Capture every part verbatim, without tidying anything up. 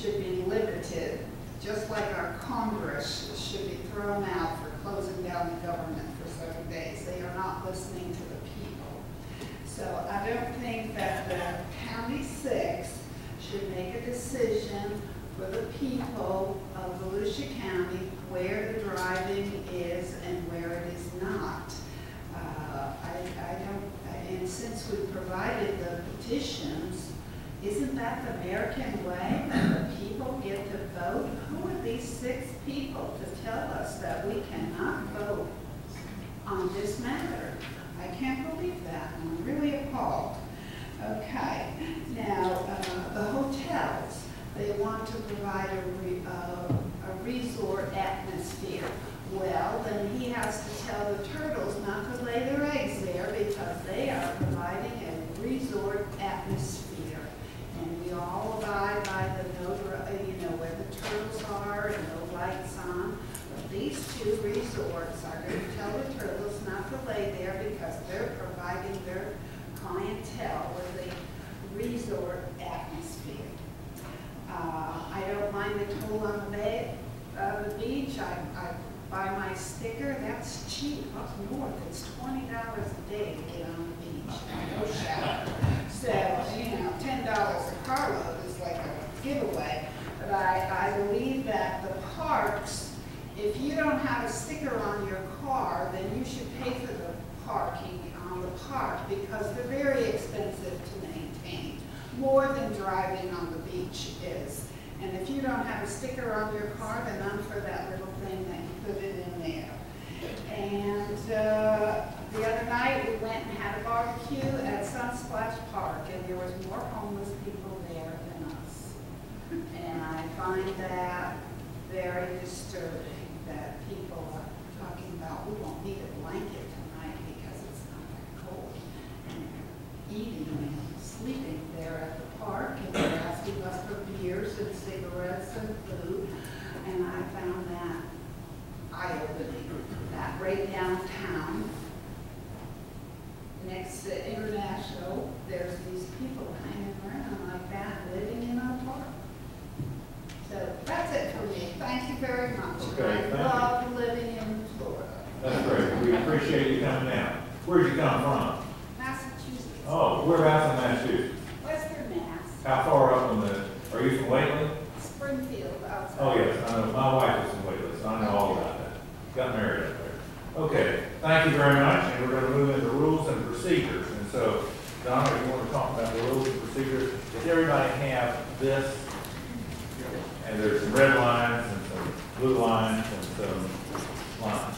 should be limited, just like our Congress should be thrown out for closing down the government for seven days. They are not listening to the people. So I don't think that the County Six should make a decision for the people of Volusia County where the driving is and where it is not. Uh, I, I don't, and since we provided the petitions, isn't that the American way, that the people get to vote? Who are these six people to tell us that we cannot vote on this matter? I can't believe that. I'm really appalled. Okay, now uh, the hotels, they want to provide a, re, uh, a resort atmosphere. Well, then he has to tell the turtles not to lay their eggs there because they are providing a resort atmosphere. And we all abide by the no, you know, where the turtles are and no lights on. But these two resorts are going to tell the turtles not to lay there because they're providing their clientele with a resort atmosphere. Uh, I don't mind the toll on the, bay, uh, the beach. I, I buy my sticker. That's cheap. Up north, it's twenty dollars a day to get on the beach. No shower. So, you know, ten dollars a carload is like a giveaway. But I, I believe that the parks, if you don't have a sticker on your car, then you should pay for the parking on the park because they're very expensive to maintain, more than driving on the beach is. And if you don't have a sticker on your car, then I'm for that little thing that you put it in there. And uh, the other night we went and had a barbecue at Sunsplash Park, and there was more homeless people there than us. And I find that very disturbing that people are talking about, we won't need a blanket tonight because it's not that cold. And they're eating and sleeping there at the park, and they're asking us for beers and cigarettes and food. And I found that eye-opening. That right downtown, next to International, there's these people hanging around like that, living in our park. So that's it for me. Thank you very much. Okay, I love you. living in Florida. That's great. We appreciate you coming down. Where'd you come from? Massachusetts. Oh, whereabouts in Massachusetts? Western Mass. How far up on the, are you from Whately? Springfield, outside. Oh, yes, I know. My wife is from Whately, so I know all about that. Got married up there. Okay, thank you very much, and we're going to move into rules and procedures. And so, Donna, you want to talk about the rules and procedures? Does everybody have this? And there's some red lines and some blue lines and some lines.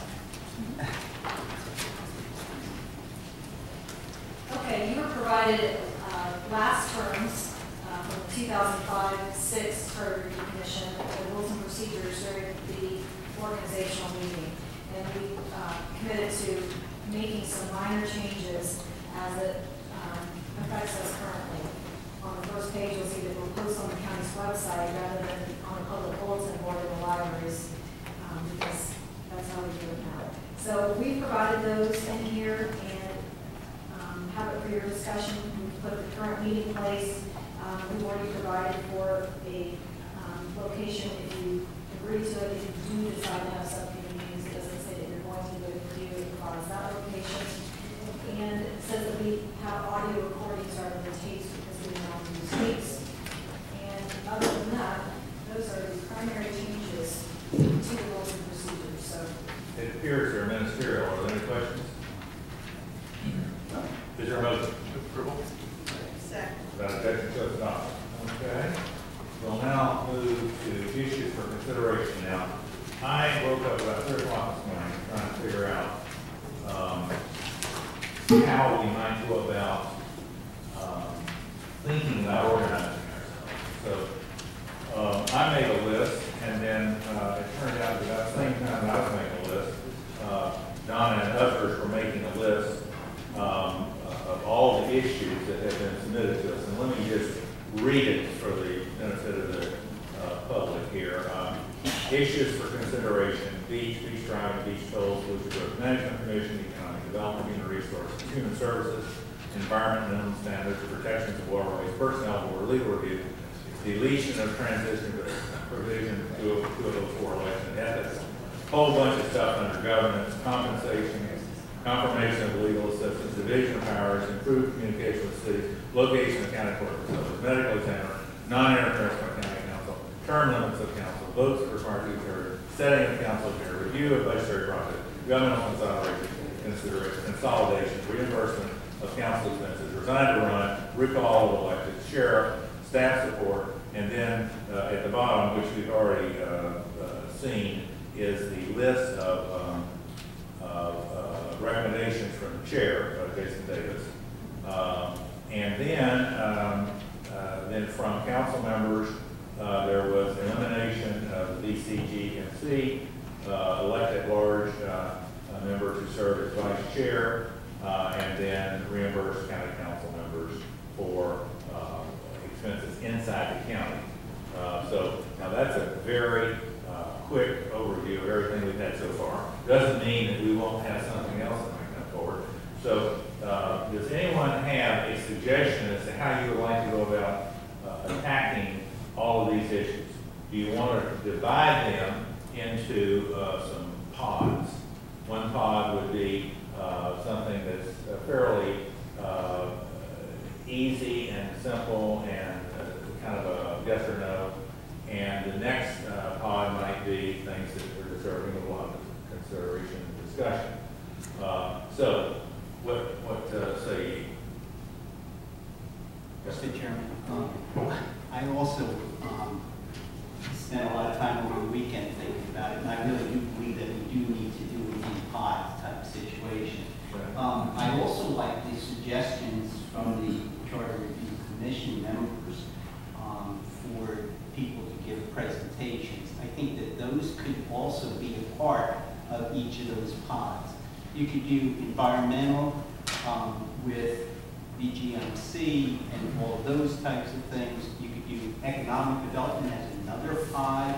Okay, you were provided uh, last terms uh, from the two thousand five six Charter Review Commission, the rules and procedures during the organizational meeting. And we uh, committed to making some minor changes as it um, affects us currently. On the first page, you'll see that we'll post on the county's website rather than on a public bulletin board in the libraries, um, because that's how we do it now. So we provided those in here and um, have it for your discussion. We put the current meeting place. Um, we've already provided for a um, location if you agree to it. If you do decide to have subcommittee meetings, it doesn't say that you're going to, but if you, it provides that location. And it says that we have audio recordings rather than tapes because we don't use tapes. And other than that, those are the primary changes to the rules and procedures. So It appears they're ministerial. Are there any questions? Is there a motion? Approval? Second. Without objection, so adopted. Okay. We'll now move to issues for consideration. Now, I woke up about three o'clock this morning trying to figure out um, how we might go about um, thinking about organizing ourselves. So um, I made a list, and then uh, it turned out that at the same time that I was making a list, uh, Donna and others were making a list um, of all the issues that have been submitted to us. And let me just read it for the benefit of the uh, public here. Um, issues for consideration: beach, beach driving, beach tolls, Volusia Growth Management Commission, Economic Development, Human Resources, Human Services, Environment, Minimum Standards, Protections of Waterways, Personnel Board, Legal Review, deletion of transition provision to a, to a four election ethics, whole bunch of stuff under governance, compensation, confirmation of legal assistance, division of powers, improved communication with cities, location of county court facilities, medical examiner, non-interference by county council, term limits of council, votes required to be heard, setting of council here, review of budgetary process, governmental consolidation, consideration, consolidation, reimbursement of council expenses, resign to run, recall of elected, sheriff, staff support, and then uh, at the bottom, which we've already uh, uh, seen, is the list of, um, of uh, recommendations from the chair, uh, Jason Davis. Um, and then, um, uh, then from council members, uh, there was elimination of the D C G M C, uh, elected large uh, uh, members who serve as vice chair, uh, and then reimburse county council members for uh, expenses inside the county. Uh, so now that's a very uh, quick overview of everything we've had so far. Doesn't mean that we won't have something else that might come forward. So uh, does anyone have a suggestion as to how you would like to go about uh, attacking all of these issues? Do you want to divide them into uh, some pods? One pod would be uh, something that's uh, fairly uh, easy and simple and uh, kind of a yes or no. And the next uh, pod might be things that are deserving of a lot of consideration and discussion. Uh, so, what what uh, say you? Mister Chairman, um, I also um, spent a lot of time over the weekend thinking about it, and I really do believe that we do need to do an in-pod type situation. Right. Um, I also like the suggestions from the Charter Review Commission members um, for people to give presentations. I think that those could also be a part of each of those pods. You could do environmental um, with B G M C and all of those types of things. You could do economic development as another pod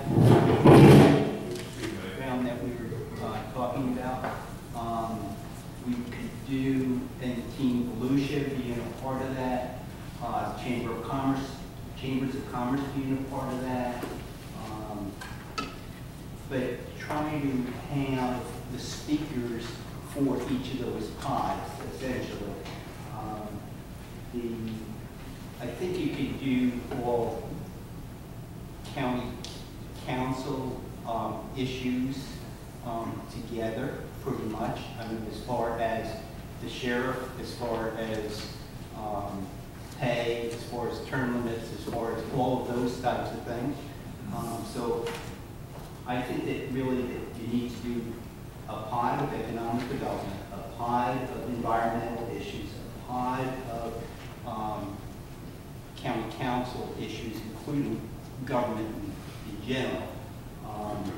found that we were uh, talking about. Um, we could do, and Team Volusia being a part of that, uh, Chamber of Commerce, Chambers of Commerce being a part of that. Um, but trying to have the speakers for each of those pods, essentially. Um, the, I think you could do all county council um, issues um, together, pretty much. I mean, as far as the sheriff, as far as um, pay, as far as term limits, as far as all of those types of things. Um, so I think that really that you need to do a pod of economic development, a pod of environmental issues, a pod of um, county council issues, including government in, in general. Um,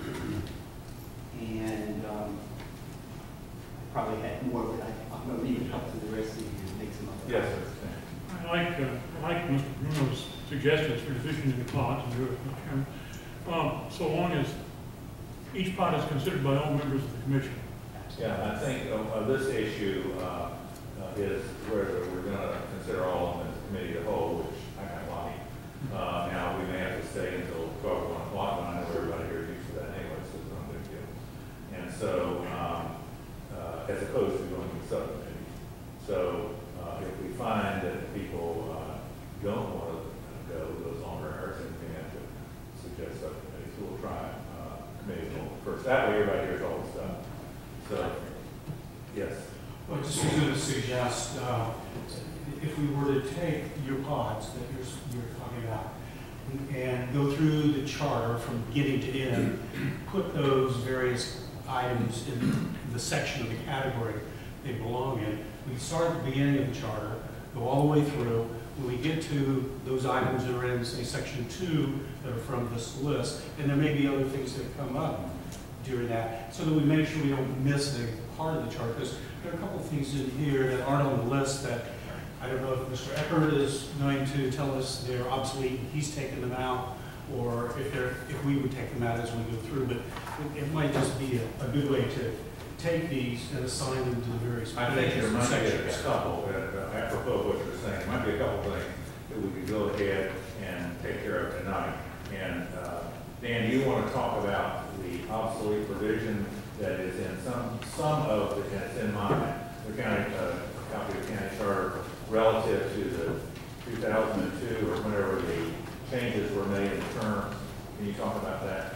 and um, I probably had more, but I, I'm going to leave it up to the rest of you to make some other Yes, comments. sir. I like, uh, I like Mister Bruno's suggestions for division into pods and do it, Mister Chairman. Um, so long as each pod is considered by all members of the commission. Yeah, I think uh, uh, this issue uh, uh, is where we're going to consider all of them as a committee of the whole, which I kind of like. Uh, now, we may have to stay until twelve, one o'clock, and I know everybody here is used to that anyway, so it's no big deal. And so, um, uh, as opposed to going to subcommittees. So, uh, if we find that people uh, don't want to go those longer hours, then we have to suggest subcommittees. So we'll try uh, committee first. That way, everybody hears all the stuff. So, yes. Well, I just was going to suggest, uh, if we were to take your pods that you're, you're talking about and go through the charter from beginning to end, put those various items in the section of the category they belong in. We start at the beginning of the charter, go all the way through. When we get to those items that are in, say, section two that are from this list, and there may be other things that come up during that, so that we make sure we don't miss a part of the chart, because there are a couple of things in here that aren't on the list that I don't know if Mister Eckert is going to tell us they're obsolete and he's taken them out, or if they're if we would take them out as we go through. But it, it might just be a, a good way to take these and assign them to the various I think there might be a sections. couple, uh, apropos of what you're saying, there might be a couple things that we could go ahead and take care of tonight. And, uh, Dan, do you want to talk about the obsolete provision that is in some, some of the, that's in my, the county, uh, copy of the county charter relative to the two thousand two or whenever the changes were made in terms? Can you talk about that?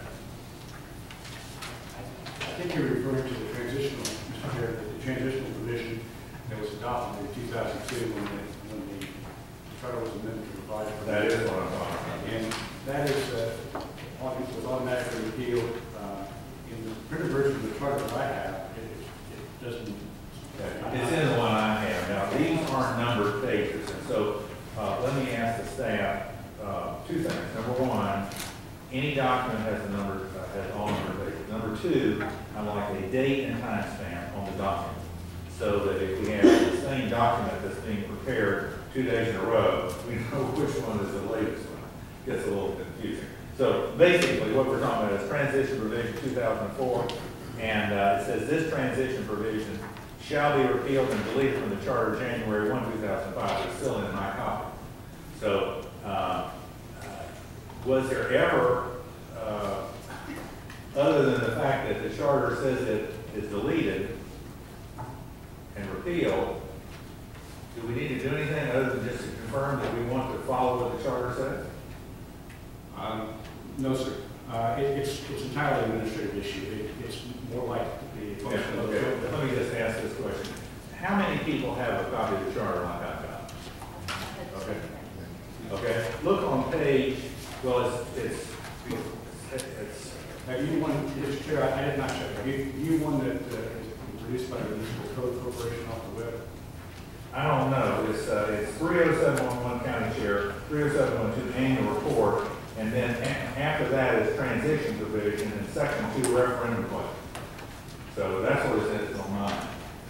I think you're referring to the transitional, Mister Chair, the transitional provision that was adopted in two thousand two when the, when the charter was amended to provide for. That is what I'm talking about. And that is, uh, auto- was automatically repealed, uh, in the printed version of the charter that I have, it, it doesn't. It's in the one I have. Now, these aren't numbered pages, and so, uh, let me ask the staff, uh, two things. Number one, any document has a number, uh, has all numbered pages. Number two, I like a date and time stamp on the document, so that if we have the same document that's being prepared two days in a row, we know which one is the latest one. Gets a little confusing. So basically, what we're talking about is transition provision two thousand four, and uh, it says this transition provision shall be repealed and deleted from the charter January first, two thousand five. It's still in my copy. So, uh, uh, was there ever, uh, other than the fact that the charter says it is deleted and repealed, do we need to do anything other than just to confirm that we want to follow what the charter says? Um, no, sir. Uh, it, it's, it's entirely an administrative issue. It, it's more like the Yeah, function of okay, the. let me just ask this question. How many people have a copy of the charter like I've got? Okay. Okay, look on page, well, it's, it's, it's, Have you one, Mister Chair, I, I did not check. Have you, you one that uh, is produced by the Municipal Code Corporation off the web? I don't know, it's, uh, it's three oh seven one one County Sheriff, three oh seven one two Annual Report, and then a- after that is transition provision, and section two referendum question. So that's what it says on mine.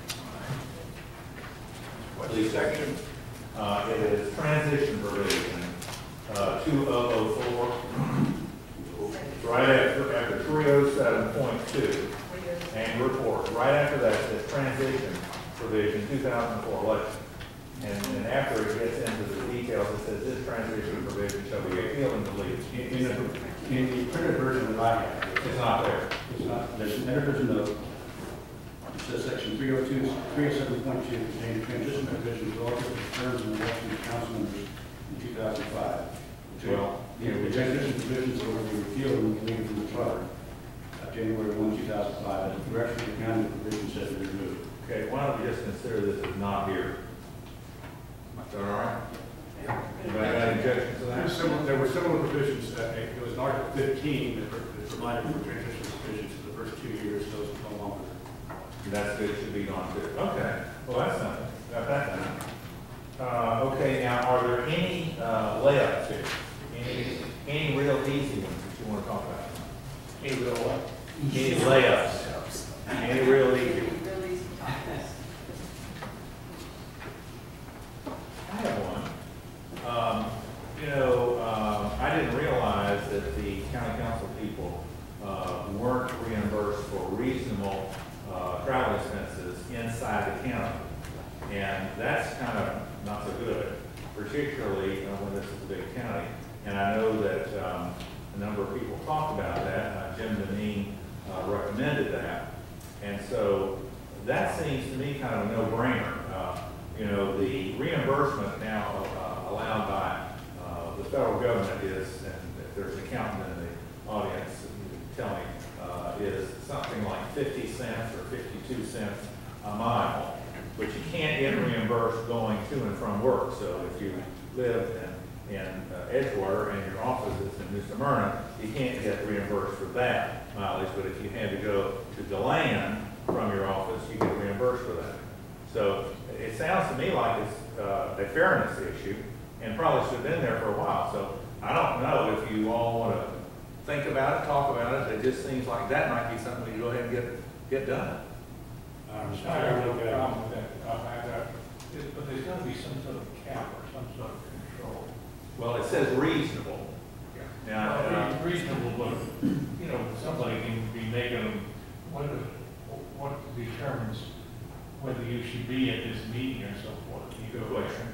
What's the section? Uh, it is transition provision, uh, two thousand four. Right after, after three oh seven point two, and report, right after that, it says transition provision, two thousand four election. And then after it gets into the details, it says this transition provision shall be repealed and deleted. In, in the, in the printed version that I have, It's not there. it's not, there's an editor's note. It says section three oh two, three oh seven point two, containing transition provisions relative to terms and election of council members in two thousand five. Well, You know, the transition provisions will be repealed and deleted from the charter, uh, January first, two thousand five, at the direction of the county, the provision says to be removed. Okay, why don't we just consider this as not here? Is that all right? Anybody got any objections to There were that? similar, there were similar provisions, that it was in Article fifteen that pro- that provided for transition provisions for the first two years, those are no longer. That's good, should be gone too. Okay, well, that's something, got that done. Uh, okay, now, are there any, uh, layups here? Any, any real easy ones that you want to talk about? Any real what? Any layups? Any real easy? I have one. Um, you know, um, I didn't realize that the county council people, uh, weren't reimbursed for reasonable, uh, travel expenses inside the county. And that's kind of not so good, particularly uh, when this is a big county. And I know that, um, a number of people talked about that. Uh, Jim Deneen, uh, recommended that. And so that seems to me kind of a no-brainer. Uh, you know, the reimbursement now uh, allowed by uh, the federal government is, and if there's an accountant in the audience, you can tell me, uh, is something like fifty cents or fifty-two cents a mile, but you can't get reimbursed going to and from work. So if you live in, in uh, Edgewater and your office is in New Smyrna, you can't get reimbursed for that mileage, but if you had to go to DeLand from your office, you get reimbursed for that. So it sounds to me like it's uh, a fairness issue and probably should have been there for a while. So I don't know if you all want to think about it, talk about it. It just seems like that might be something you go ahead and get, get done. Um, I have no problem with that, uh, I got- it- but there's got to be some sort of cap or some sort of control. Well, it says reasonable. Now, Well, uh, it's reasonable, but, you know, somebody can be making them, what, what determines whether you should be at this meeting or so forth. You good go, question.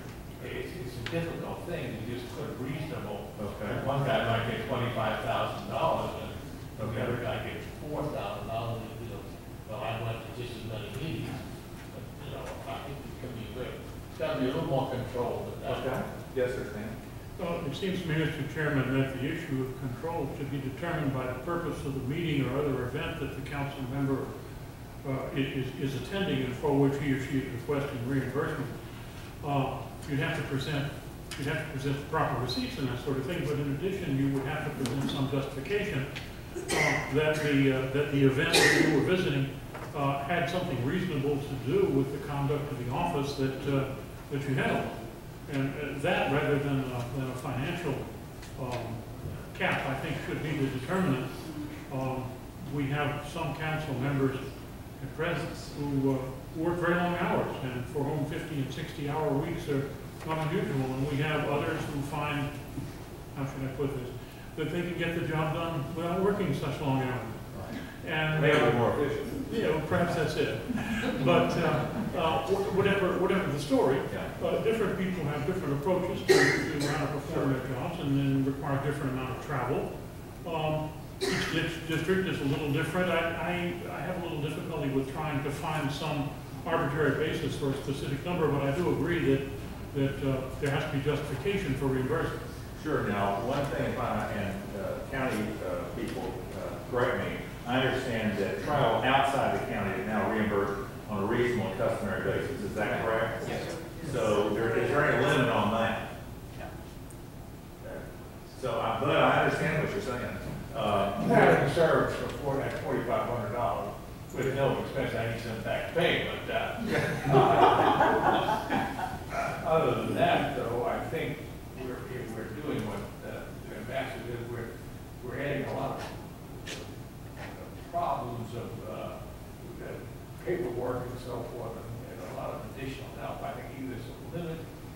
it's, it's a difficult thing to just put reasonable. Okay. One guy might get twenty-five thousand dollars, and the Okay. other guy gets four thousand dollars, and, you know, well, I went to just as many meetings. But, you know, I think it can be, very- it's gotta be a little more controlled than that. Okay. Yes, sir, Stan? Well, it seems to me, Mister Chairman, that the issue of control should be determined by the purpose of the meeting or other event that the council member uh, is, is attending and for which he or she is requesting reimbursement. Uh, You'd have to present, you'd have to present proper receipts and that sort of thing, but in addition, you would have to present some justification uh, that the, uh, that the event that you were visiting uh, had something reasonable to do with the conduct of the office that, uh, that you held. And uh, that, rather than, uh, than a financial um, cap, I think should be the determinant. Um, We have some council members at present who uh, work very long hours, and for whom fifty and sixty hour weeks are not unusual. And we have others who find, how should I put this, that they can get the job done without working such long hours. And Maybe uh, more efficient. you know, perhaps that's it. But uh, uh, wh- whatever, whatever the story, Yeah. uh, different people have different approaches to, to how to perform their jobs, and then require a different amount of travel. Um, each dis- district is a little different. I, I, I have a little difficulty with trying to find some arbitrary basis for a specific number, but I do agree that, that uh, there has to be justification for reimbursement. Sure. Now, one thing, if I, and uh, county uh, people, uh, correct me, I understand that travel outside the county is now reimbursed on a reasonable and customary basis. Is that correct? Yes, sir. So there, is there any limit on that? Okay. So, I- but I understand what you're saying. Uh, Having served for four, at forty-five hundred dollars with no expense, I need some back pay, but, uh, other than that, though, I think we're, if we're doing what uh, the ambassador did, we're, we're adding a lot of problems of, uh, paperwork and so forth, and, and a lot of additional help. I think either some limit,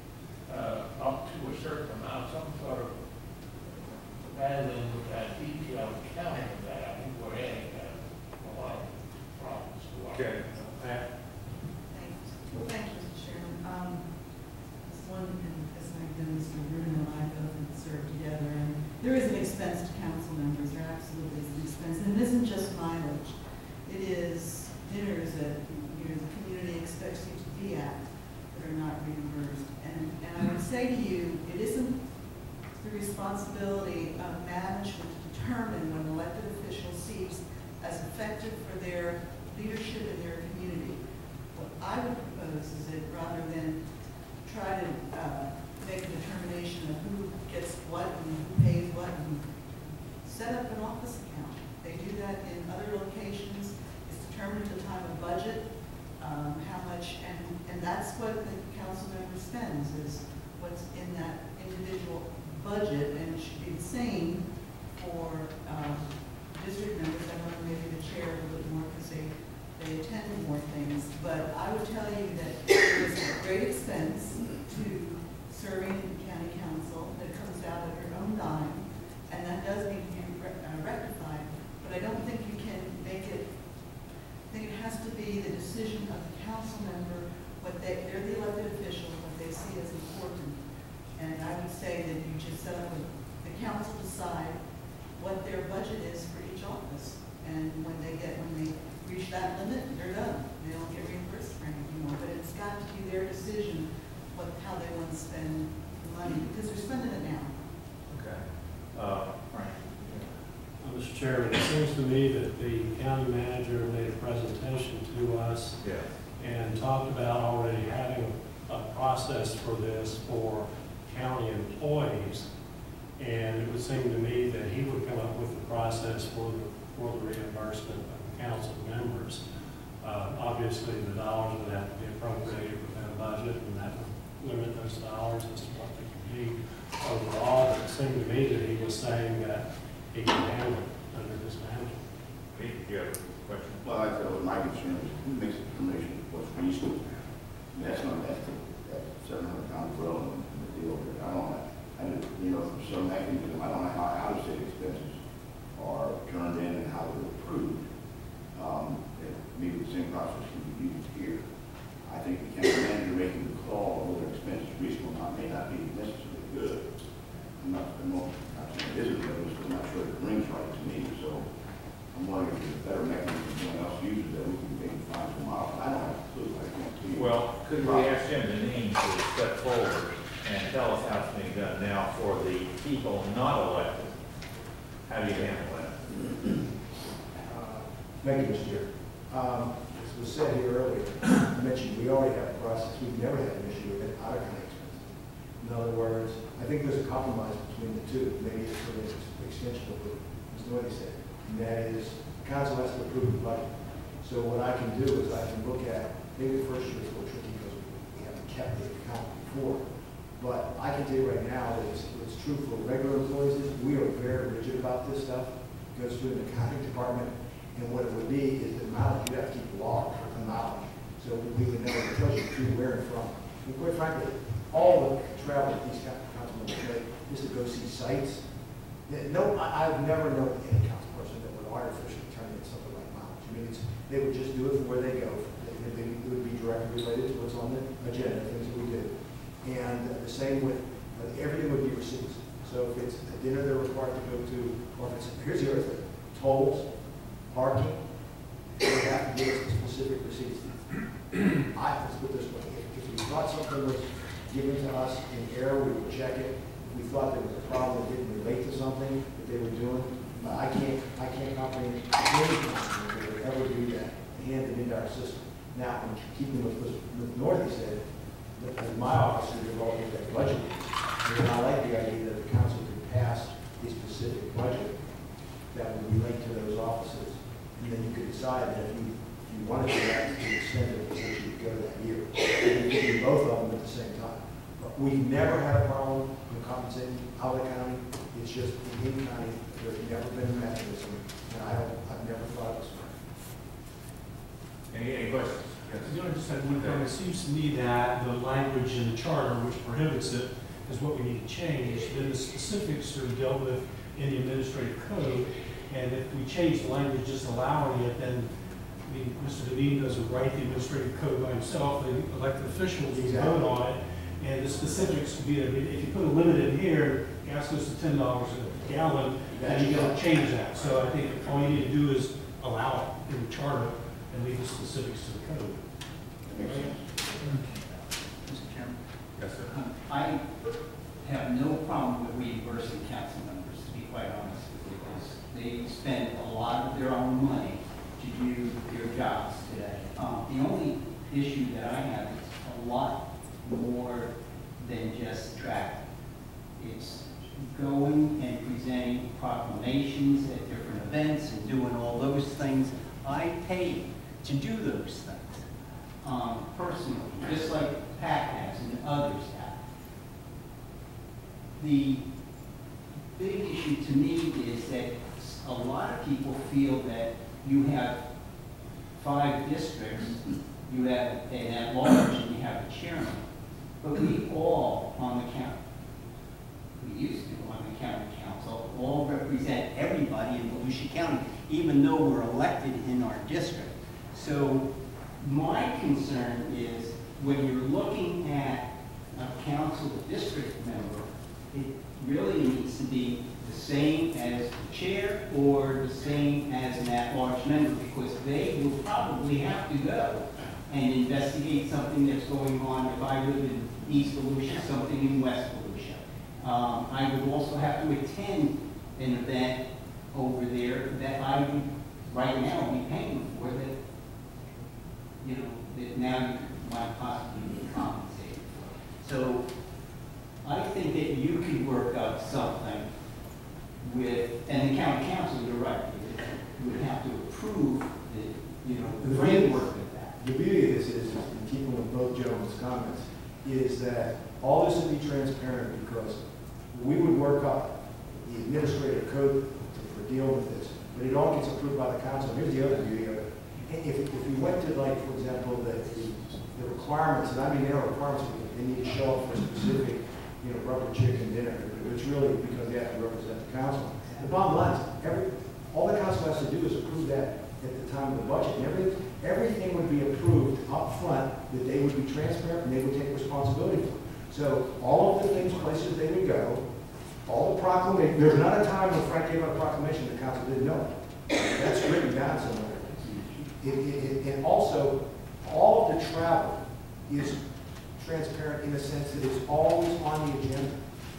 uh, up to a certain amount, some sort of, rather than uh, detailed accounting of that, I think we're adding uh, a lot of problems to our. Okay. Pat? Thanks. Well, thank you, Mister Chairman. Um, this one, and as I've done, Mister Bruno and I both have served together, and there is an expense to council members. There absolutely is an expense, and it isn't just mileage. It is dinners that, you know, the community expects you to be at that are not reimbursed. And, and I would say to you, it isn't the responsibility of management to determine when elected officials sees as effective for their leadership in their community. What I would propose is that rather than try to uh, make a determination of who gets what and who pays what, and set up an office account. They do that in other locations. It's determined at the time of budget, um, how much, and, and that's what the council member spends, is what's in that individual budget, and it should be the same for um, district members. I know maybe the chair a little bit more because they, they attend more things, but I would tell you that there is a great expense to serving in county council that comes out of your own dime, and that does need to be re- uh, rectified, but I don't think you can make it, I think it has to be the decision of the council member, what they, they're the elected officials, what they see as important. And I would say that you just set up, a- the council decide what their budget is for each office. And when they get, when they reach that limit, they're done. They don't get reimbursed for anything more. But it's got to be their decision what, how they want to spend the money, because they're spending it now. Okay. Uh, Frank? Uh, Mister Chairman, it seems to me that the county manager made a presentation to us Yes. and talked about already having a process for this for county employees. And it would seem to me that he would come up with the process for the, for the reimbursement of council members. Uh, obviously, the dollars would have to be appropriated within a budget, and that would limit those dollars as to what they could be overall. But it seemed to me that he was saying that he can handle it under this management. Pete, you have a question? Well, I thought my concern is who makes the determination of what's reasonable? And that's not that, that seven hundred pound gorilla in the deal here. I don't know. I don't, you know, for some mechanism, I don't know how out-of-state expenses are turned in and how they're approved. Um, it- maybe the same process can be used here. I think the county manager making the call whether expenses reasonable or not may Could we ask Jim Deneen to step forward and tell us how it's being done now for the people not elected? How do you handle that? Uh, Thank you, Mister Chair. Um, As was said here earlier, I mentioned we already have a process. We've never had an issue with it out of county expenses. In other words, I think there's a compromise between the two. Maybe it's for the extension of what Miz Noy said. And that is, council has to approve the budget. So what I can do is I can look at, maybe the first year is a little tricky because we haven't kept the account before. But I can tell you right now that it's, it's true for regular employees. We are very rigid about this stuff. It goes through the accounting department. And what it would be is the mileage, you have to keep log of the mileage. So we would know it tells you to where and from. And quite frankly, all the travel that these council members make is to go see sites. No, I, I've never known any council person that would artificially turn in something like mileage. I mean, it's, they would just do it from where they go. It, it, it would be directly related to what's on the agenda, things that we do. And uh, the same with, uh, everything would be receipts. So if it's a dinner they're required to go to, or if it's, here's the other thing, tolls, parking, they have to give us specific receipts. I, let's put it this way, if, if we thought something was given to us in error, we would check it. If we thought there was a problem that didn't relate to something that they were doing, but I can't, I can't comprehend any company that would ever do that, hand it into our system. Now, in keeping with what Miz Northey said, that as my office, we've all get that budget. And I like the idea that the council could pass a specific budget that would relate to those offices. And then you could decide that if you, if you wanted to, that, to extend it, that you could go that year. And you could do both of them at the same time. But we've never had a problem in compensating out of the county. It's just in King County, there's never been a mechanism, and I don't, I've never thought it was fair. Any, any questions? You know, I just had one thing. It seems to me that the language in the charter which prohibits it is what we need to change. Then the specifics are dealt with in the administrative code. And if we change the language just allowing it, then I mean, Mister Deneen doesn't write the administrative code by himself. The elected officials will vote on it. And the specifics could be there. If you put a limit in here, gas goes to ten dollars a gallon, then you gotta change that. So I think all you need to do is allow it in the charter and leave the specifics to the code. That makes sense. Mister Chairman? Yes, sir. Um, I have no problem with reimbursing council members, to be quite honest with you, because they spend a lot of their own money to do their jobs today. Um, the only issue that I have is a lot more than just travel. It's going and presenting proclamations at different events and doing all those things. I pay to do those things. Um, personally, just like Pat has and others have. The big issue to me is that a lot of people feel that you have five districts, you have an at-large, and you have a chairman. But we all on the county, we used to on the county council, all represent everybody in Volusia County, even though we're elected in our district. So my concern is when you're looking at a council district member, it really needs to be the same as the chair or the same as an at-large member, because they will probably have to go and investigate something that's going on. If I live in East Volusia, something in West Volusia. Um, I would also have to attend an event over there that I would right now be paying for that, you know, that now you might possibly be compensated for. So I think that you could work out something with, and the county council, you're right, you would have to approve the, you know, the framework of that. The beauty of this is, in keeping with both gentlemen's comments, is that all this would be transparent because we would work up the administrative code for dealing with this, but it all gets approved by the council. Here's the other beauty of it. If, if we went to, like, for example, the, the, the requirements, and I mean, there are requirements, they need to show up for a specific, you know, rubber chicken dinner, it's really because they have to represent the council. The bottom line is, every, all the council has to do is approve that at the time of the budget, and everything, everything would be approved up front, that they would be transparent and they would take responsibility for. So all of the things, places they would go, all the proclamation, there's not a time when Frank gave out a proclamation the council didn't know. That's written down somewhere. It, it, it, and also, all of the travel is transparent in the sense that it's always on the agenda.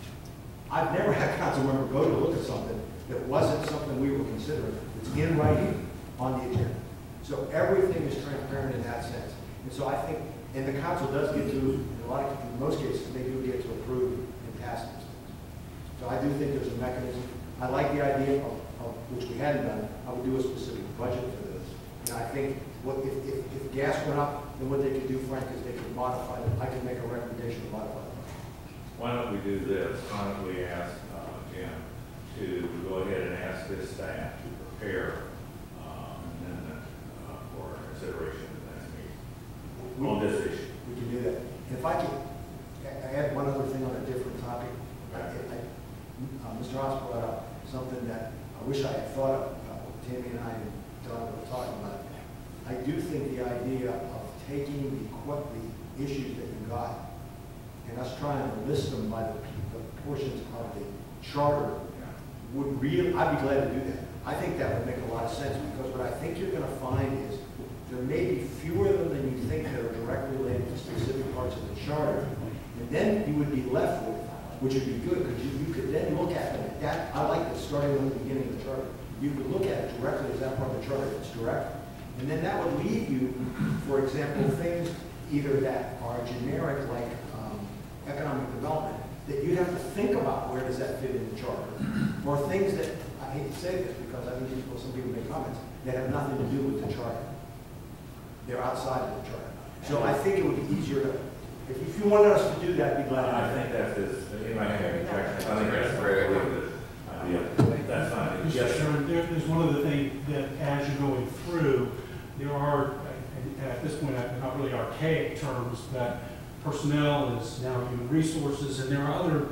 I've never had a council member go to look at something that wasn't something we were considering. It's in writing on the agenda. So everything is transparent in that sense. And so I think, and the council does get to, in a lot of, in most cases, they do get to approve and pass these things. So I do think there's a mechanism. I like the idea of, of which we hadn't done, I would do a specific budget for this. And I think what, if, if, if gas went up, then what they could do, Frank, is they could modify it. I could make a recommendation to modify it. Why don't we do this? Why don't we ask uh, Jim to go ahead and ask his staff to prepare um, an amendment uh, for consideration at the next meeting on this issue? We can do that. If I could a- add one other thing on a different topic. I, I, uh, Mister Ross brought up something that I wish I had thought of, uh, Tammy and I and Don were talking about. I do think the idea of taking the, what the issues that you got and us trying to list them by the, the portions of the charter would really, I'd be glad to do that. I think that would make a lot of sense, because what I think you're going to find is there may be fewer of them than you think that are directly related to specific parts of the charter. And then you would be left with, which would be good, because you, you could then look at them. That, I like this, starting from the beginning of the charter. You could look at it directly as that part of the charter, if it's direct. And then that would leave you, for example, things either that are generic, like um, economic development, that you'd have to think about where does that fit in the charter, or things that, I hate to say this because I think people, some people make comments, that have nothing to do with the charter. They're outside of the charter. So I think it would be easier to, if, if you wanted us to do that, I'd be glad to. I think that's his, anybody have any objections? I think that's a very good idea. That's fine. Mister Yes, sir. Chairman, there, there's one other thing that as you're going through, there are, and at this point, not really archaic terms, but personnel is now human resources, and there are other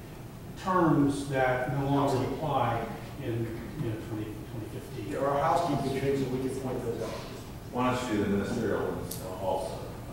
terms that no longer apply in, you know, twenty, twenty fifteen. There are housekeeping things that we can point those out. Why don't you do the ministerial ones also?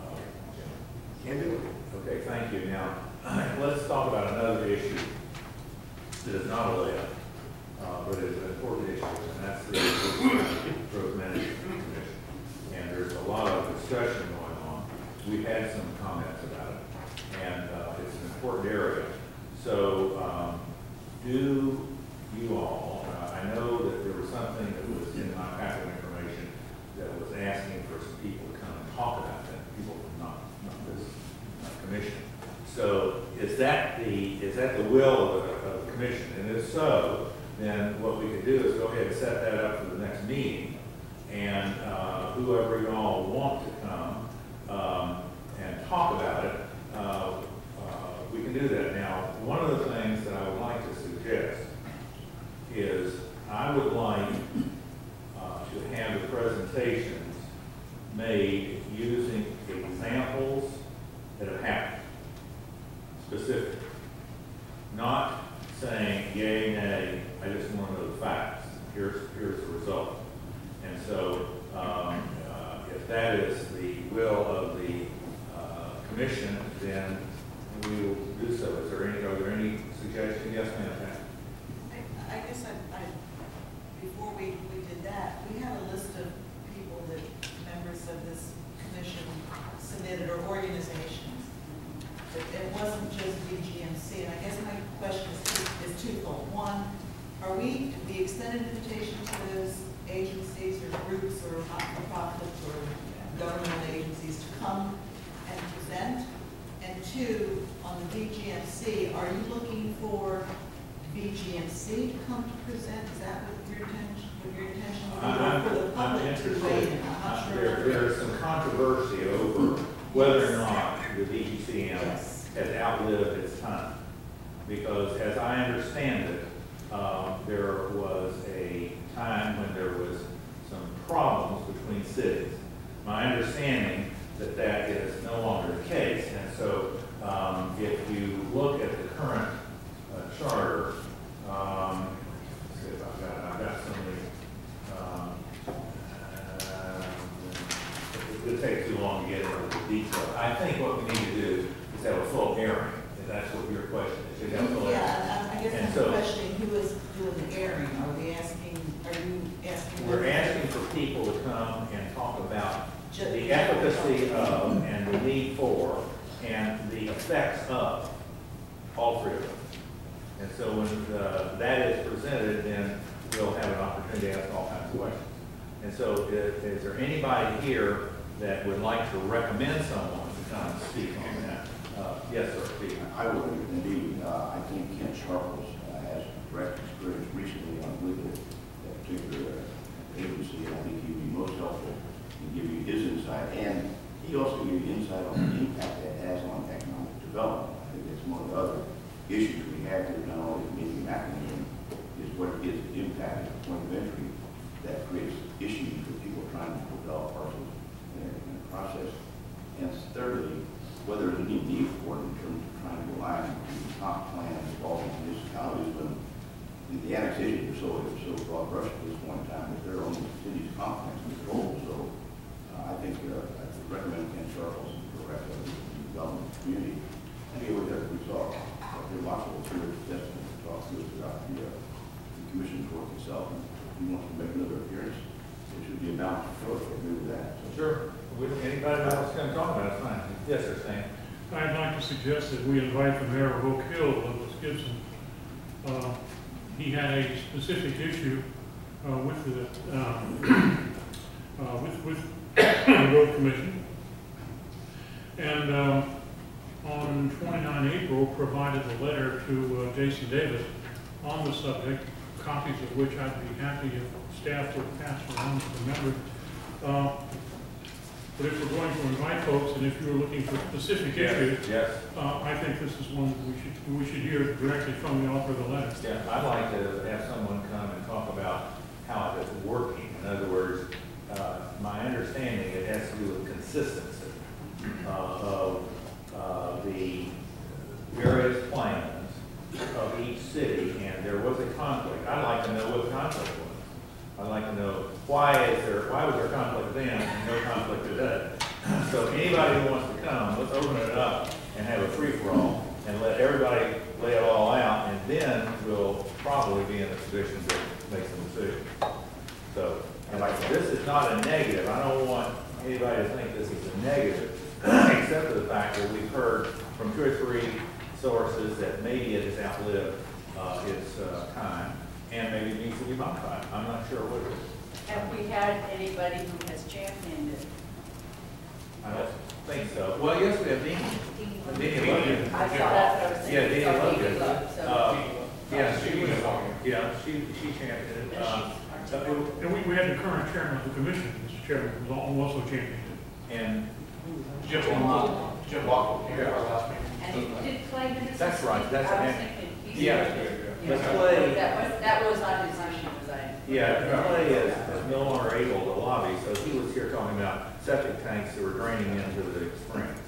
uh, Can do. Okay, thank you. Now, let's talk about another issue that is not a layup, uh, but is an important issue, and that's the growth management commission. And there's a lot of discussion going on. We've had some comments about it, and uh, it's an important area. So, um, do you all, uh, I know that there was something that was in my packet of information that was asking for some people to come and talk about that, people from not, not this uh, commission. So is that the, is that the will of the, of the commission? And if so, then what we could do is go ahead and set that up for the next meeting. And uh, whoever you all want to come um, and talk about it, uh, uh, we can do that. Now, one of the things that I would like to suggest is I would like uh, to have the presentations made using examples that have happened, specific. Not saying yay, nay, I just want to know the facts. Here's, here's the result. And so um, uh, if that is the will of the uh, commission, then we will do so. Is there any, are there any suggestions? Yes, ma'am. I, I guess I, I, before we, we did that, we had a list of people that members of this commission submitted, or organizations. It, it wasn't just B G M C, and I guess my question is, two, is twofold. One, are we, we extended invitation to those agencies or groups or not-for-profits or governmental agencies to come and present? And two, on the B G M C, are you looking for B G M C to come to present? Is that what your intention, what your intention would be? I'm, Or for the I'm public to interested. weigh in? I'm not sure. There, there is some controversy over whether or not the B G C M Yes. has outlived its time. Because as I understand it, um, there was a time when there was some problems between cities. My understanding that that is no longer the case. And so um, if you look at the current uh, charter, um, let's see if I've got, I've got something, um, uh, it'll take too long to get into the detail. I think what we need to do is have a full hearing, if that's what your question is. Should have a full hearing. Yeah, I I guess And I'm so- questioning who is doing the airing. Are we asking, are you asking? We're them- asking for people to come and talk about Ju- the efficacy of and the need for and the effects of all three of them. And so when uh, that is presented, then we'll have an opportunity to ask all kinds of questions. And so is, is there anybody here that would like to recommend someone to come and speak on that? Uh, yes, sir, Steve. I would indeed. Uh, I think Ken Sharples uh, has direct experience recently on with it, that particular uh, agency, and I think he'd be most helpful in giving you his insight. And he also gave you insight on the impact that has on economic development. I think that's one of the other issues we have here, not only meeting mechanism, is what is the impact at the point of entry that creates issues for people trying to develop parcels in the, in the process. And thirdly, whether there's any need for it in terms of trying to align the comp plan involving municipalities when the, the annexation is so, so broad brush at this point in time that there are only cities comp plans control. So uh, I think uh, I would recommend Ken Sharples for the rest of the development community. And he would have resolved. There are lots of material testimony to talk to us about the, uh, the commission's work itself. And if he wants to make another appearance, it should be a balanced approach. I agree with that. So, Sure. With anybody else going to talk about it, fine. Yes, sir, Stan. I'd like to suggest that we invite the mayor of Oak Hill, Douglas Gibson. Uh, he had a specific issue uh, with the um, uh, with with the road commission, and um, on twenty-nine April provided a letter to uh, Jason Davis on the subject, copies of which I'd be happy if staff would pass along to the members. Uh, But if we're going to invite folks, and if you're looking for specific issues, Yes. uh, I think this is one that we should, we should hear directly from the author of the letter. Yeah, I'd like to have someone come and talk about how it is working. In other words, uh, my understanding, it has to do with consistency uh, of uh, the various plans of each city, and there was a conflict. I'd like to know what the conflict was. I'd like to know why is there, why was there conflict then and no conflict today? So anybody who wants to come, let's open it up and have a free-for-all and let everybody lay it all out, and then we'll probably be in a position to make some decisions. So, and like, this is not a negative. I don't want anybody to think this is a negative, except for the fact that we've heard from two or three sources that maybe it has outlived uh, its uh, time, and maybe it needs to be modified. I'm not sure what it is. Have we had anybody who has championed it? I don't think so. Well, yes, we have Dean. Dean Logan. I thought that's what I was Yeah, thinking. Dean So Logan. Dean Love, so- Uh, Yeah, she was, yeah, she, she championed it. Um, And we, we had the current chairman of the commission, Mister Chairman, who was also championed it. And Jim Walker, Jim Walker, here our last meeting. And he did play minutes. That's right, that's I was it. thinking. he's- Yeah. Yeah. Let's play. That was, that was on his issue, was I. Yeah, Clay is, is no longer able to lobby, so he was here talking about septic tanks that were draining into the springs.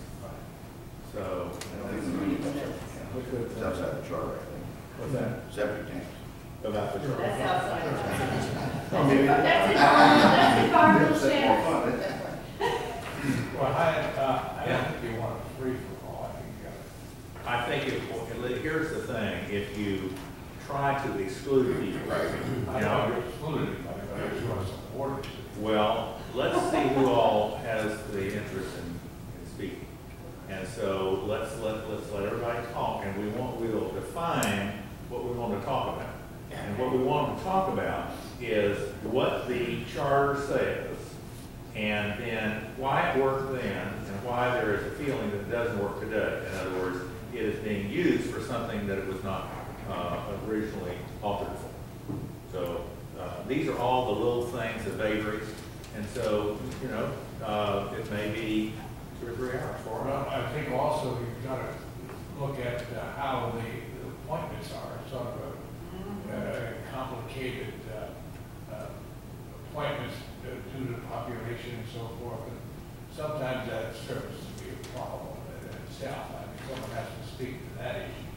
So. I don't think the meeting is it's outside the charter, I think. What's that? Septic tanks. About the. That's outside. Oh, maybe- That's environmental, that's environmental That's more standards. fun. Well, I, uh, I don't think you want a free for all, I think you got I think if, well, here's the thing, if you try to exclude people, it. you I know, know you're excluded, but I just want to support it. well, let's see who all has the interest in, in speaking. And so let's let, let's let everybody talk, and we want, we will define what we want to talk about. And what we want to talk about is what the charter says, and then why it worked then, and why there is a feeling that it doesn't work today. In other words, it is being used for something that it was not uh, originally altered for. So uh, these are all the little things, the vagaries, and so, you know, uh, it may be two or three hours, four Well, hours. I think also you've got to look at uh, how the the appointments are, sort of a uh, complicated uh, uh, appointments uh, due to the population and so forth. And sometimes that serves to be a problem in itself. I mean, someone has to speak to that issue.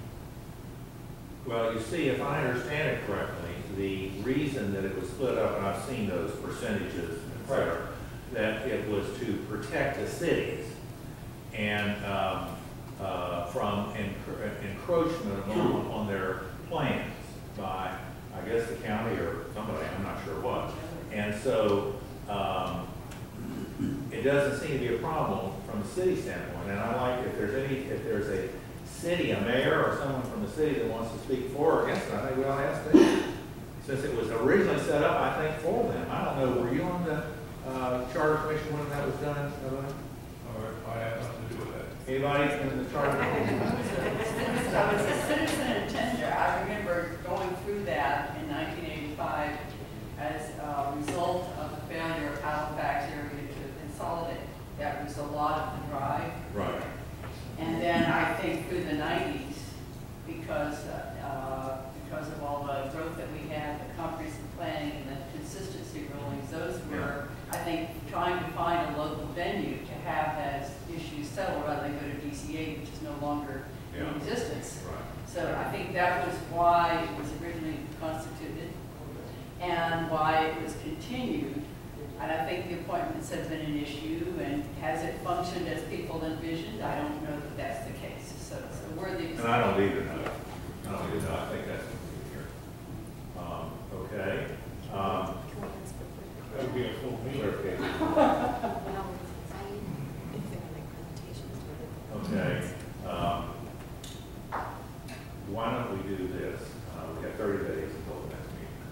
Well, you see, if I understand it correctly, the reason that it was split up, and I've seen those percentages, et cetera, that it was to protect the cities and um, uh, from encro- encroachment on, on their plans by, I guess, the county or somebody, I'm not sure what. And so um, it it doesn't seem to be a problem from the city standpoint. And I like if there's any, if there's a city, a mayor or someone from the city that wants to speak for or against it, I think we ought to ask them. Since it was originally set up, I think, for them. I don't know, were you on the uh, Charter Commission when that was done? Or I have nothing to do with that. Anybody from the Charter Commission? I was a citizen attender. I remember going through that in nineteen eighty-five as a result of the failure of Halifax area to consolidate. That was a lot of the drive. Right. And then I think through the nineties, because, uh, because of all the growth that we had, the comprehensive planning and the consistency rulings, those were, I think, trying to find a local venue to have as issues settled rather than go to D C A, which is no longer in Yeah. existence. Right. So I think that was why it was originally constituted and why it was continued. And I think the appointments have been an issue, and has it functioned as people envisioned? I don't know that that's the case. So it's a worthy And I don't either know. I don't either know. I think that's what we're here. Um, okay. Um, That would be a full meeting. clarification. Okay. Um, why don't we do this? Uh, we have thirty days until the next meeting.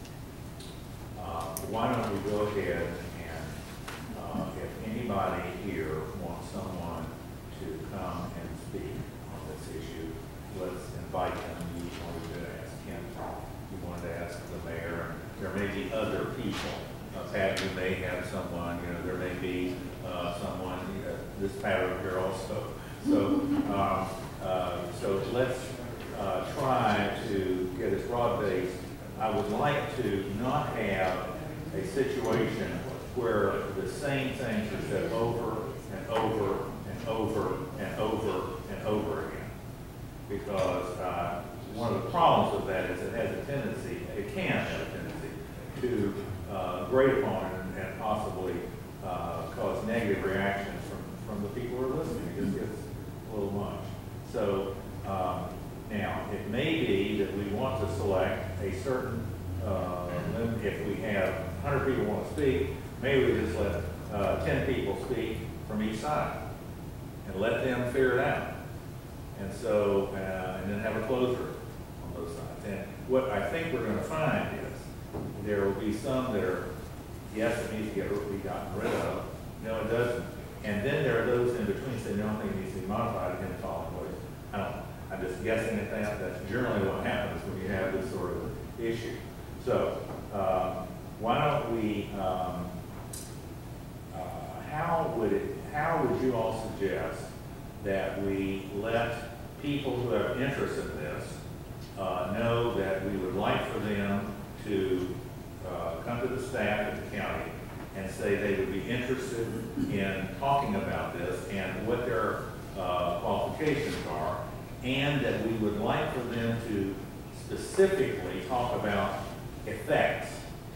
Uh, why don't we go ahead and, uh, if anybody here wants someone to come and speak on this issue, let's invite them. You wanted to ask him, you wanted to ask the mayor, there may be other people. Uh, Pat, you may have someone, you know, there may be, uh, someone, uh, this Pat over here also. So, um, uh, so let's, uh, try to get as broad-based. I would like to not have a situation where the same things are said over and over and over and over and over again. Because uh, one of the problems of that is it has a tendency, it can have a tendency to uh, grate upon and, and possibly uh, cause negative reactions from, from the people who are listening. It just gets a little much. So um, now, it may be that we want to select a certain, uh, limit. If we have one hundred people want to speak, maybe we just let uh, ten people speak from each side and let them figure it out. And so, uh, and then have a closer on both sides. And what I think we're going to find is there will be some that are, yes, it needs to get, be gotten rid of. No, it doesn't. And then there are those in between saying, no, I think it needs to be modified in the following ways. I don't know. I'm just guessing at that. That's generally what happens when you have this sort of issue. So, um, why don't we, um, uh, how would it, how would you all suggest that we let people who have interest in this uh, know that we would like for them to uh, come to the staff at the county and say they would be interested in talking about this and what their uh, qualifications are, and that we would like for them to specifically talk about effects,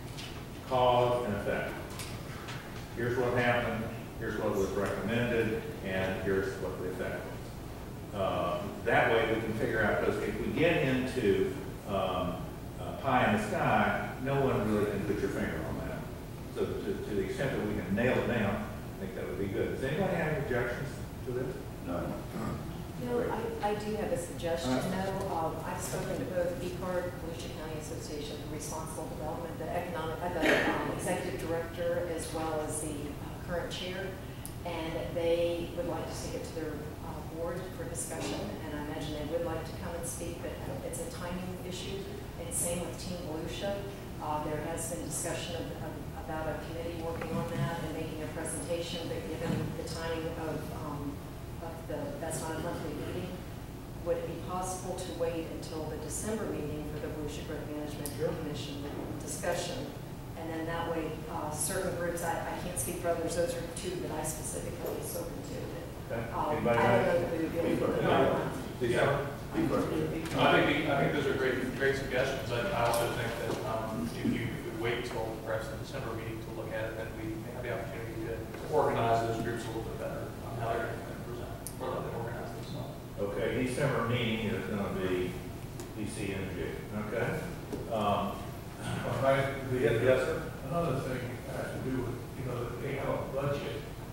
cause and effect. Here's what happened, here's what was recommended, and here's what the effect was. Uh, that way we can figure out, because if we get into um, uh, pie in the sky, no one really can put your finger on that. So to, to the extent that we can nail it down, I think that would be good. Does anybody have any objections to this? No. No, I, I do have a suggestion, though. Um, I've spoken to both B C A R D, Volusia County Association for Responsible Development, the economic, uh, the um, executive director, as well as the uh, current chair, and they would like to take it to their uh, board for discussion, and I imagine they would like to come and speak, but uh, it's a timing issue, and same with Team Volusia. Uh, there has been discussion of, of, about a committee working on that and making a presentation, but given the timing of um, of the, that's not a monthly meeting, would it be possible to wait until the December meeting for the Volusia Growth Management Commission discussion? And then that way, uh, certain groups, I, I can't speak for others, those are two that I specifically have spoken to. But, Okay. um, I Anybody don't have- know that we would be able to put it No. on. Please, Yeah. Be first. I think, I think those are great, great suggestions. I I also think that um, if you would wait till perhaps the December meeting to look at it, then we may have the opportunity to organize those groups a little bit better on how they're going to present, or let them organize themselves. Okay, December meeting is going to be D C Energy. Okay. Um, Right. yes, yes, sir. Another thing has to do with, you know, that they have a budget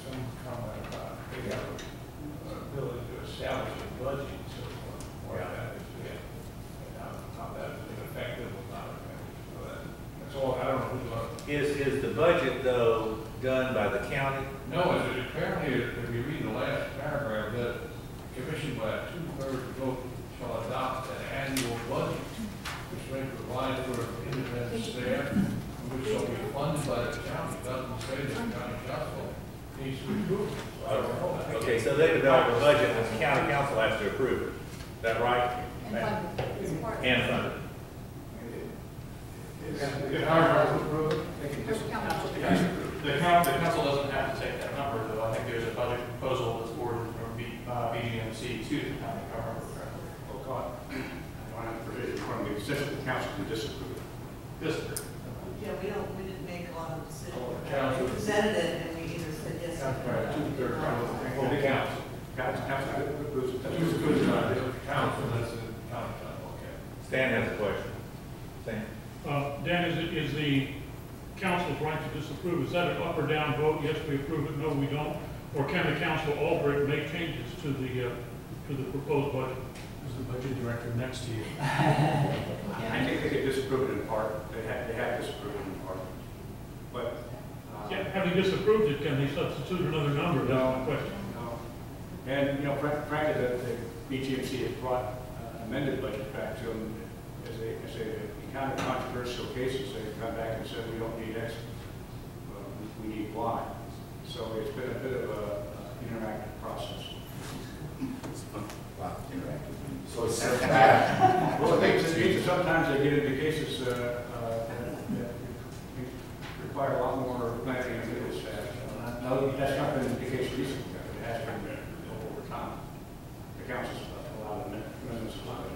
some comment about they have a ability to establish a budget and so forth, or that is it. And how, how that is effective or not effective. So that, that's all, I don't know who's going to. Is, is the budget, though, done by the county? No, it's apparently, if you read the last paragraph, that commission by a two-thirds vote shall adopt an annual budget, which may provide for independent staff, which shall be funded by the county. It doesn't say that the county council needs to approve it. So I don't know. I think Okay, so they develop a budget and the county council has to approve it. Is that right? And fund it. Did Howard approve it? The council, the council doesn't have to take that number, though. I think there's a budget proposal that's forwarded from B, uh, B G M C to the county government. Well, God, I don't have to provision, you want to be consistent, the council can disapprove. Disapprove. Yeah, we don't, we didn't make a lot of decisions. Oh, the council. We presented it and we either said yes or Right, no. two-thirds vote. Well, the council. Council, council approves it. Two-thirds, not the council, that's the county council, okay. Stan has a question. Stan? Uh, Dan, is it, is the council's right to disapprove, is that an up or down vote? Yes, we approve it, no, we don't? Or can the council alter it and make changes to the, uh, to the proposed budget? Is the budget director next to you? I think they could disapprove it in part. They have, they have disapproved it in part. But, uh, Yeah, having disapproved it, can they substitute another number? That's my question. no. And, you know, fr- frankly, the, the B G M C has brought uh, amended budget back to them as they, as they encounter controversial cases. They've come back and said, we don't need X, uh, we need Y. So it's been a bit of a uh, interactive process. Wow, interactive. So it's set back. Well, it means, it means that sometimes they get into cases uh, uh, that that require a lot more planning and legal staff. Uh, No, that's not been the case recently, but it has been over time. The council's allowed amendments a lot of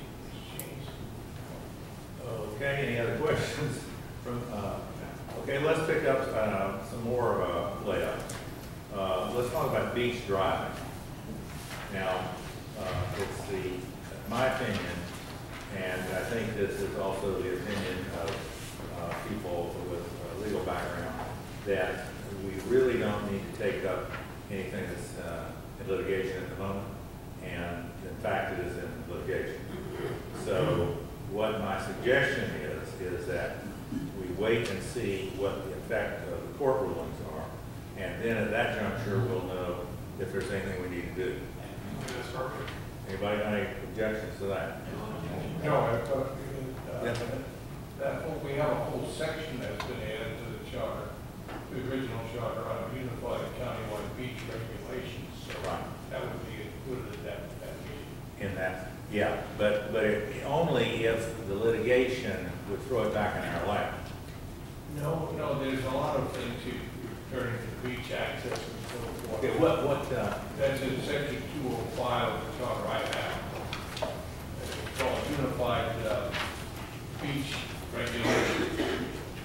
Okay, any other questions from, uh, okay, let's pick up, uh, some more, uh, layouts. Uh, let's talk about beach driving. Now, uh, it's the, my opinion, and I think this is also the opinion of, uh, people with a legal background, that we really don't need to take up anything that's, uh, in litigation at the moment, and in fact, it is in litigation. So, what my suggestion is, is that we wait and see what the effect of the court rulings are. And then at that juncture, we'll know if there's anything we need to do. That's perfect. Anybody got any objections to that? No, I thought, uh, Yes. that, whole- we have a whole section that's been added to the charter, the original charter on unified countywide beach regulations. So Right. that would be included in that, that meeting. In that, yeah, but, but it- only if the litigation would throw it back in our lap. No, no, there's a lot of things you, turning to beach access and so forth. Okay, what, what, uh, That's in section two oh five of the charter I have. It's called unified, uh, beach regulations.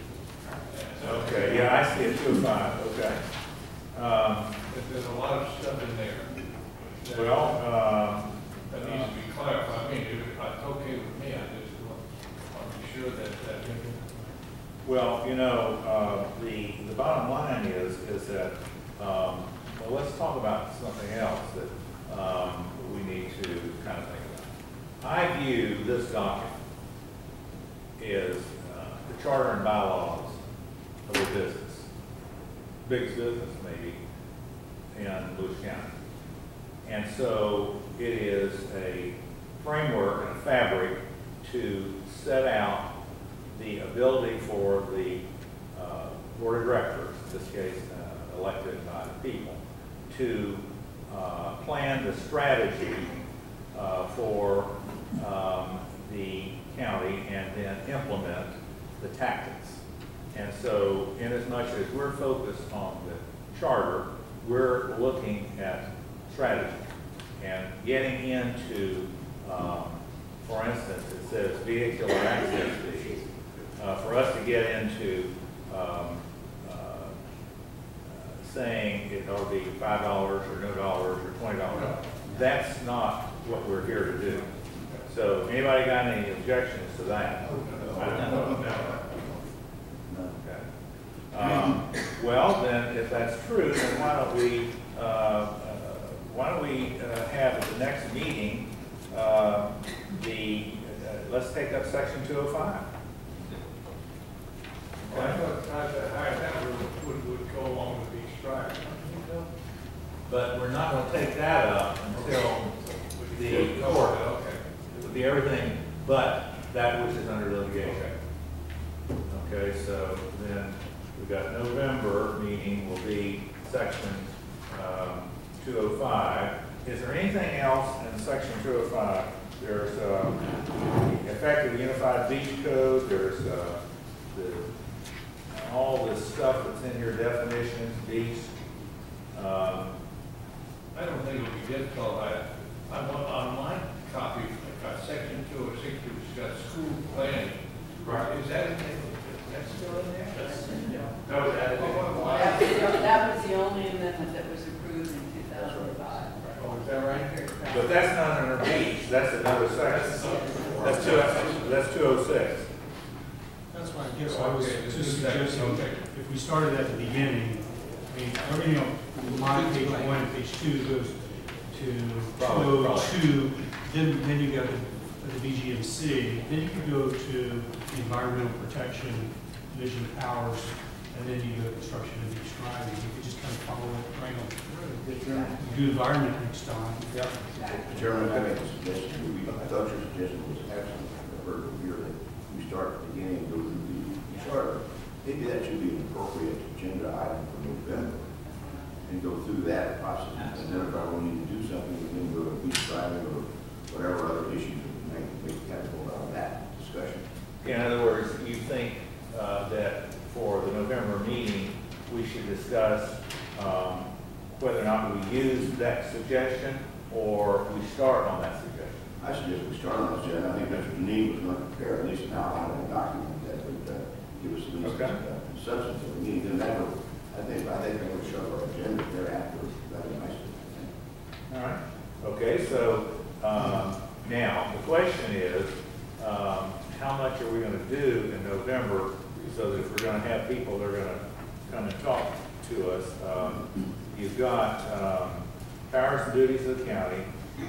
okay, yeah, I see it, two oh five, okay. Um, But there's a lot of stuff in there. that- well, um, That needs to be clarified. I mean, if it's okay with me, I just want to be sure that, that. well, you know, uh, the, the bottom line is, is that, um, well, let's talk about something else that, um, we need to kind of think about. I view this document is, uh, the charter and bylaws of a business, biggest business maybe in Volusia County. And so it is a framework and a fabric to set out the ability for the uh, board of directors, in this case uh, elected by the people, to uh, plan the strategy uh, for um, the county and then implement the tactics. And so inasmuch as we're focused on the charter, we're looking at strategy and getting into, um, for instance, it says vehicular access fees. Uh, for us to get into um, uh, saying it ought to be five dollars or no dollars or twenty dollars, that's not what we're here to do. So anybody got any objections to that? Okay. Um, well, then, if if that's true, then why don't we, uh, uh, why don't we uh, have at the next meeting, uh, the, uh, let's take up section two oh five. Well, I thought, I thought higher that would, would, would go along with these strikes. But we're not gonna take that up until the court. Okay. It would be everything but that which is under litigation. Okay, so then we've got November meeting will be section um, two oh five. Is there anything else in section two oh five? There's uh, effective unified beach code, there's uh, the, all this stuff that's in here, definitions, beach. Um, I don't think it would be difficult. I, I'm on, on my copy, I've got section two oh six, which has got school planning. Right. Is that, that's still in there? That's, yeah. That was added. That was the- that was the only amendment that was approved in two thousand five. Oh, is that right here? But that's not under beach, that's another section. That's two, that's two oh six. That's why I guess I was Okay, just this is that- suggesting, okay. if we started at the beginning, I mean, everything on my page one, page two goes to two Probably, oh two, then, then you got the, the B G M C, then you can go to the Environmental Protection Division of Powers, and then you go to construction and beach driving. You could just kind of follow it right on through. Do environment next time. Yep. Chairman, I make a suggestion. I thought your suggestion was excellent. I've heard from here that we start at the beginning and go through the charter. Maybe that should be an appropriate agenda item for November and go through that process. And then if I will need to do something, we can go to beach driving or whatever other issues that may make capital out of that discussion. In other words, you think uh, that for the November meeting, we should discuss um, whether or not we use that suggestion or we start on that suggestion? I suggest we start on this, and I think Mister Deneen was going to prepare at least an outline of a document that would uh, give us at least Okay. uh, substance of the meeting. And that would, I think, I think that would show our agenda thereafter rather nicely, I think. All right. Okay, so um, now the question is, um, how much are we going to do in November so that if we're going to have people that are going to come and talk to us? Um, you've got um, powers and duties of the county,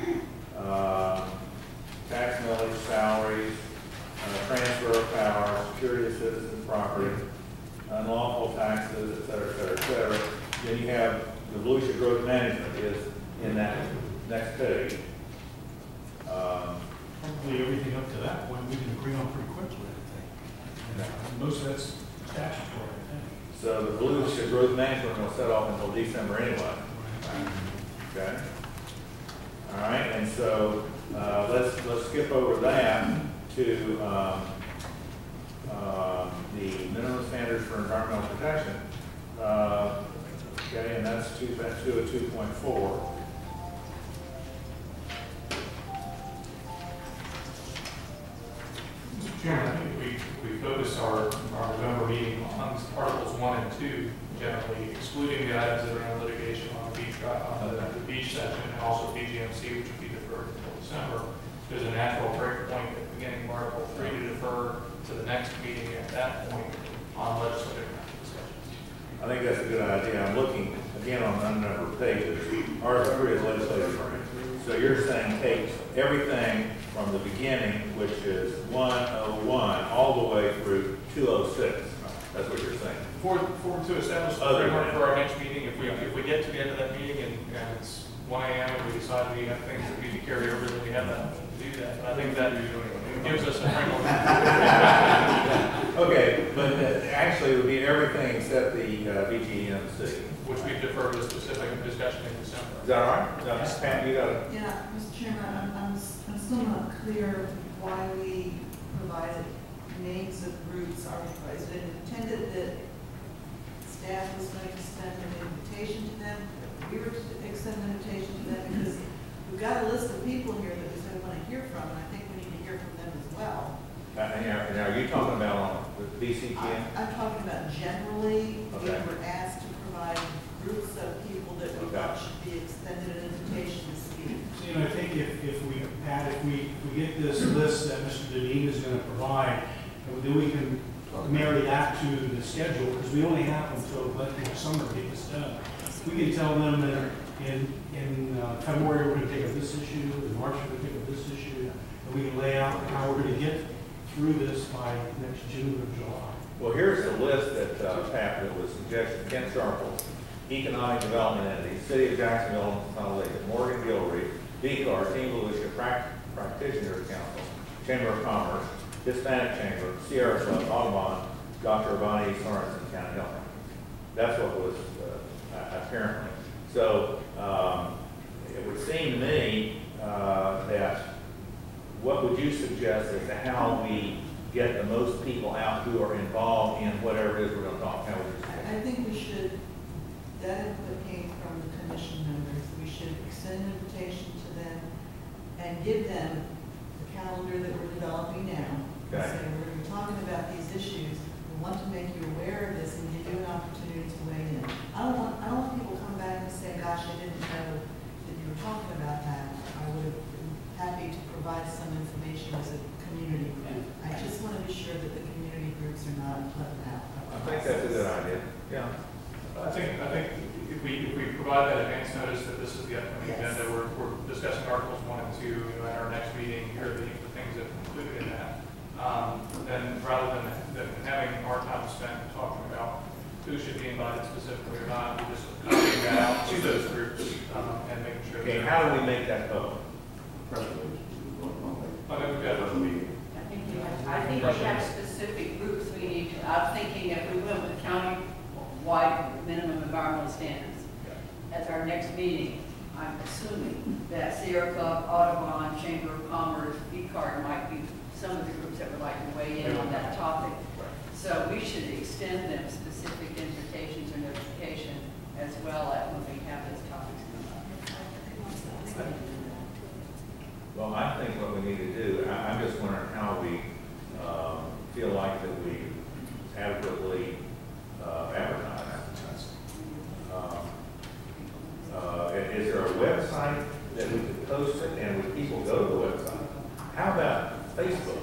uh, tax millage, salaries, uh, transfer of power, security of citizens' property, unlawful taxes, et cetera, et cetera, et cetera. Then you have the Volusia Growth Management is in that next page. Um, Probably everything up to that point, we can agree on pretty quickly, I think. And most of that's statutory, I think. so the Volusia Growth Management will set off until December anyway. Okay. All right, and so uh, let's let's skip over that to um, um, the minimum standards for environmental protection. Uh, okay, and that's two that's two oh two point four. Mister Chairman, I think we, we focus our, our November meeting on Articles one and two, generally excluding the items that are in litigation on the beach, on the, the beach section, and also B G M C, which would be deferred until December. There's a natural break point at the beginning of Article three to defer to the next meeting at that point on legislative discussions. I think that's a good idea. I'm looking again on unnumbered pages. Article three is legislative. So you're saying take everything from the beginning, which is one oh one, all the way through two oh six. That's what you're saying. For, for, to establish the Other framework than- for our next meeting, if we, if we get to the end of that meeting and, and it's one A M and we decide we have things that we need to carry over, then we have that to do that. But I think that gives us a framework. Okay, but uh, actually it would be everything except the uh, B G M C. Which we defer to specific discussion in December. Is that all right? No, Pat, you got it. Yeah, Mister Chairman, I'm, I'm, s- I'm still not clear why we provided names of groups. Are, is it intended that staff was going to extend an invitation to them? We were to extend an invitation to them because we've got a list of people here that we said we want to hear from, and I think we need to hear from them as well. Uh, now, now, are you talking about on the B C T I- M? I'm talking about generally, we Okay. were asked to provide groups of people that we Okay. thought should be extended an invitation to speak. See, and I think if, if we, Pat, if we, if we get this list that Mister Deneen is going to provide, and then we can marry that to the schedule, because we only have until, but next summer to get this done. We can tell them that in, in uh, February, we're gonna take up this issue, in March, we're gonna take up this issue, and we can lay out how we're gonna get through this by next June or July. Well, here's the list that, uh, Pat, that was suggested. Kent Sharple, Economic Development Entity, City of Jacksonville, Consolidated, Morgan Gilreath, D C A R, Team Volusia, Prac- Practitioners Council, Chamber of Commerce, Hispanic Chamber, Sierra Club, Audubon, Doctor Bonnie Sorensen, County Health. That's what was, uh, apparently. So, um, it would seem to me, uh, that what would you suggest as to how we get the most people out who are involved in whatever it is we're going to talk? How would you suggest? I I think we should, that input came from the commission members. We should extend an invitation to them and give them the calendar that we're developing now. Okay. Say, we're going to be talking about these issues. We want to make you aware of this and give you an opportunity to weigh in. I don't want, I don't want people to come back and say, gosh, I didn't know that you were talking about that. I would have been happy to provide some information as a community group. I just want to be sure that the community groups are not left out. I think that's a good idea. Yeah. I think, I think if we, if we provide that advance notice that this is the upcoming Yes. agenda, we're, we're discussing Articles one and two, you know, at our next meeting, here are the, the things that are included in that. Um, then rather than, than having our time spent talking about who should be invited specifically or not, we just copying that out to those groups, um, and making sure. Okay, that- how do we make that vote? Press release. I think we've got First meeting. I think we have, I think we have specific groups we need to, I'm thinking if we went with county-wide minimum environmental standards as our next meeting, I'm assuming that Sierra Club, Audubon, Chamber of Commerce, B C A R might be some of the groups that would like to weigh in on that topic. So we should extend them specific invitations or notification as well as when we have those topics come up. Well, I think what we need to do, I, I'm just wondering how we, um, feel like that we adequately, uh, advertise. Um, Uh, is there a website that we could post it and would people go to the website? How about Facebook?